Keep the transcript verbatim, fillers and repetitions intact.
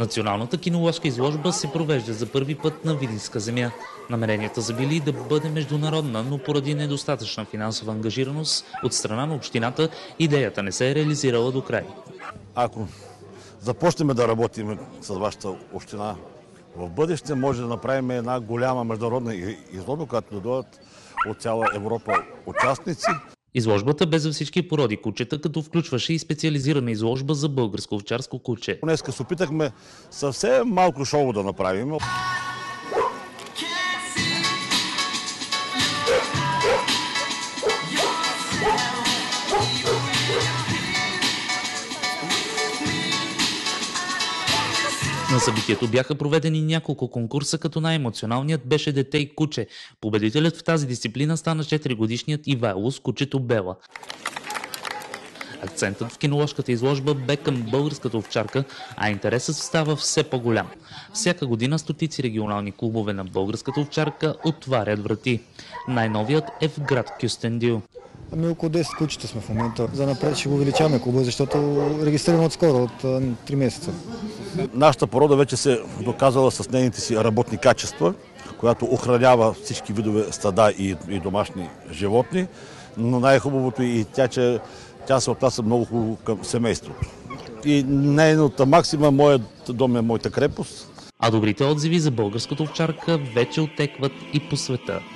Националната киноложка изложба се провежда за първи път на Видинска земя. Намеренията са били да бъде международна, но поради недостатъчна финансова ангажираност от страна на общината, идеята не се е реализирала до край. Ако започнем да работим с вашата община в бъдеще, може да направим една голяма международна изложба, която да дойдат от цяла Европа участници. Изложбата бе за всички породи кучета, като включваше и специализирана изложба за българско овчарско куче. Днеска се опитахме съвсем малко шоу да направим. На събитието бяха проведени няколко конкурса, като най-емоционалният беше Дете и куче. Победителят в тази дисциплина стана четиригодишният Ивайло с кучето Бела. Акцентът в киноложката изложба бе към българската овчарка, а интересът става все по-голям. Всяка година стотици регионални клубове на българската овчарка отварят врати. Най-новият е в град Кюстендил. Ами около десет кучета сме в момента. За напред ще го увеличаваме клуба, защото регистрираме отскоро, от три месеца. Нашата порода вече се доказала с нейните си работни качества, която охранява всички видове стада и, и домашни животни, но най-хубавото и тя, че тя се отнася много хубаво към семейството. И нейната максима, моят дом е моята крепост. А добрите отзиви за българската овчарка вече отекват и по света.